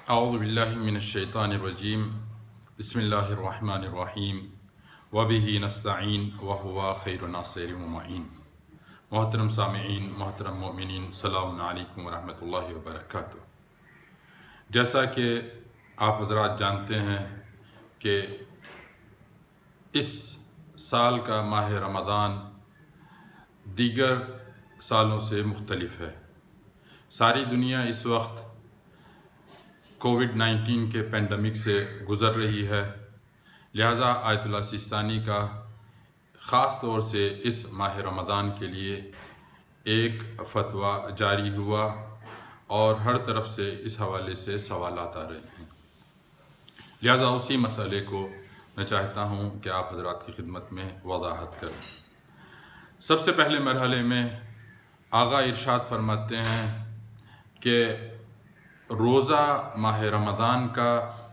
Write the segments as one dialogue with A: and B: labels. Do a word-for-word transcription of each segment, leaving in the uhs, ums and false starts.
A: اعوذ باللہ من الشیطان الرجیم بسم اللہ الرحمن الرحیم وبہ نستعین وہو خیر ناصر و معین۔ محترم سامعین، محترم مومنین، السلام علیکم ورحمۃ اللہ وبرکاتہ۔ جیسا کہ آپ حضرات جانتے ہیں کہ اس سال کا ماہ رمضان دیگر سالوں سے مختلف ہے۔ ساری دنیا اس وقت کووڈ نائنٹین کے پینڈیمک سے گزر رہی ہے، لہٰذا آیت اللہ سیستانی کا خاص طور سے اس ماہ رمضان کے لیے ایک فتویٰ جاری ہوا اور ہر طرف سے اس حوالے سے سوالات آ رہے ہیں، لہٰذا اسی مسئلے کو میں چاہتا ہوں کہ آپ حضرات کی خدمت میں وضاحت کریں۔ سب سے پہلے مرحلے میں آقا ارشاد فرماتے ہیں کہ روزہ ماہ رمضان کا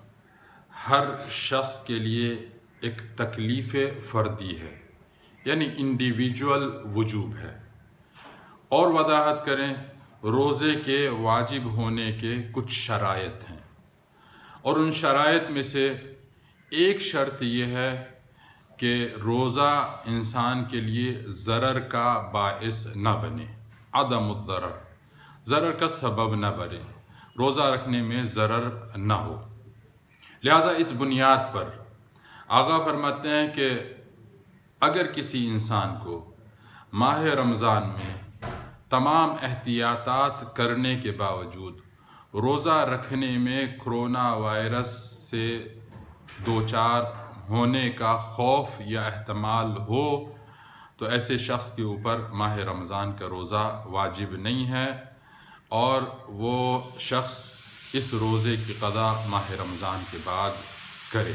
A: ہر شخص کے لیے ایک تکلیف فردی ہے، یعنی انڈیویجول وجوب ہے، اور وضاحت کریں روزے کے واجب ہونے کے کچھ شرائط ہیں، اور ان شرائط میں سے ایک شرط یہ ہے کہ روزہ انسان کے لیے ضرر کا باعث نہ بنے، عدم الضرر، ضرر کا سبب نہ بنے، روزہ رکھنے میں ضرر نہ ہو۔ لہٰذا اس بنیاد پر آقا فرماتے ہیں کہ اگر کسی انسان کو ماہ رمضان میں تمام احتیاطات کرنے کے باوجود روزہ رکھنے میں کرونا وائرس سے دوچار ہونے کا خوف یا احتمال ہو تو ایسے شخص کے اوپر ماہ رمضان کا روزہ واجب نہیں ہے، اور وہ شخص اس روزے کی قضا ماہ رمضان کے بعد کرے۔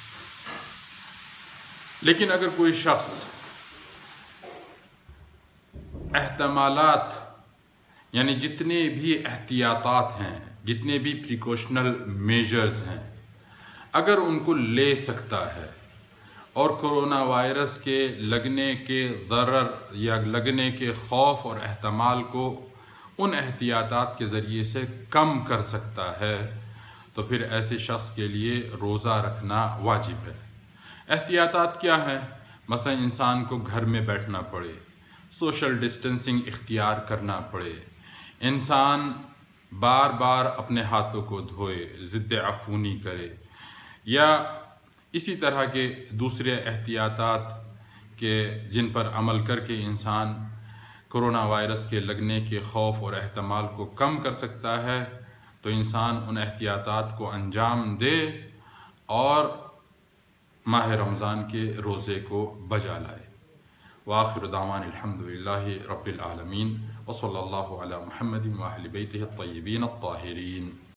A: لیکن اگر کوئی شخص احتمالات یعنی جتنے بھی احتیاطات ہیں، جتنے بھی پریکاشنل میجرز ہیں، اگر ان کو لے سکتا ہے اور کرونا وائرس کے لگنے کے ضرر یا لگنے کے خوف اور احتمال کو ان احتیاطات کے ذریعے سے کم کر سکتا ہے تو پھر ایسے شخص کے لیے روزہ رکھنا واجب ہے۔ احتیاطات کیا ہیں؟ مثلا انسان کو گھر میں بیٹھنا پڑے، سوشل ڈسٹنسنگ اختیار کرنا پڑے، انسان بار بار اپنے ہاتھوں کو دھوئے، ضد عفونی کرے، یا اسی طرح کے دوسرے احتیاطات کے جن پر عمل کر کے انسان کرونا وائرس کے لگنے کے خوف اور احتمال کو کم کر سکتا ہے، تو انسان ان احتیاطات کو انجام دے اور ماہ رمضان کے روزے کو بجا لائے۔ وآخر دعوان الحمدللہ رب العالمین، وصلی اللہ علی محمد وآل بیتہ الطیبین الطاہرین۔